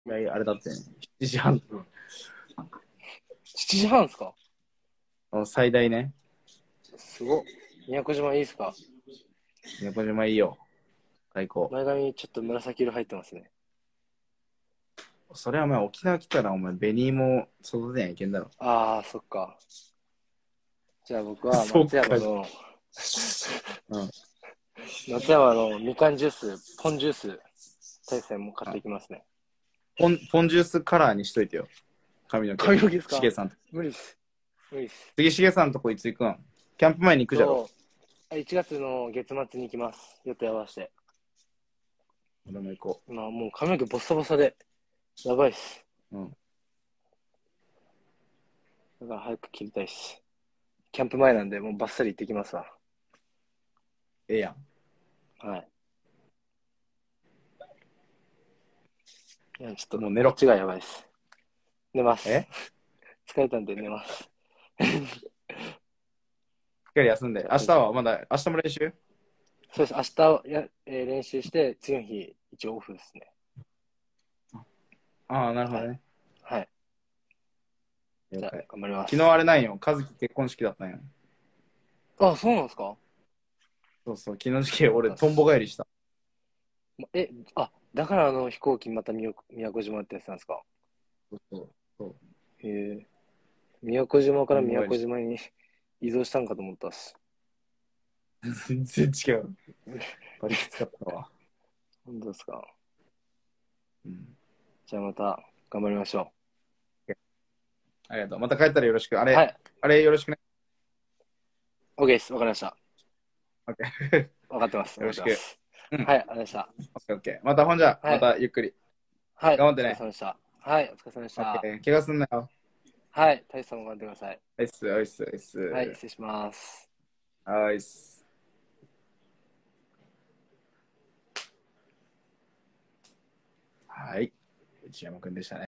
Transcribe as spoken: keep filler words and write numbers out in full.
いや、あれだってね、しちじはん。 しちじはんですか？ 最大ね。 すごっ。宮古島いいっすか？ 宮古島いいよ。最高。 前髪ちょっと紫色入ってますね。 それはお前沖縄来たらお前紅芋育てにゃいけんだろ。 ああ、そっか。じゃあ僕はそっか。 松山の、 うん。 松山のみかんジュース、ポンジュース、大戦も買ってきますね。 ポン、ポンジュースカラーにしといてよ。髪の毛。 髪の毛ですか？ しげさんと。 無理っす。無理っす。 次、しげさんとこいつ行くん？キャンプ前に行くじゃろ。 と、いちがつの月末に行きます。予定合わせて。 俺も行こ今もう髪の毛ボッサボサで、やばいっす。 う。うん。 だから早く切りたいっす。キャンプ前なんで、もうバッサリ行ってきますわ。 ええやん。 はい。いや、ちょっと、 もう寝ろこっちがやばいっす。寝ます。 え疲れたんで寝ます。 しっかり休んで。明日はまだ、明日も練習？ そうです。明日や、えー練習して、次の日、一応オフですね。 ああ、なるほはい。 どね。 はい。じゃあ、 了解。 頑張ります。 昨日あれなんよ。和樹結婚式だったんよ。 あ、そうなんですか？ そうそう。昨日時俺、 よかったっす。 とんぼ帰りした。 まえ、あ、だからあの飛行機また宮宮古島ってやつなんですか？ そうそうそう。 へえ。宮古島から宮とんぼ帰りし古島に移動したんかと思ったっす。 た。全然違う。バリきつかったわ。 本当ですか？ うん。 じゃあまた頑張りましょありがとう。また帰ったらよろしく。あう。はれ、 い。 あれよろしくね。 OK です。わかりました。 オッケー。 わかってます。わかっよろしく。 てます。 うん。 はい、わかりました。 オッケーオッケー。またほんじゃ、まはい。 たゆっくり。 はい。お疲れ頑張ってね。 様でした。はい。お疲れ様でしオッケた。 ー。怪我すんなよ。 はい。大志さんも頑張ってください。 おいっす、おいっす、おいっはい。 す。 失礼します。 おいっす。はい。内山くんでしたね。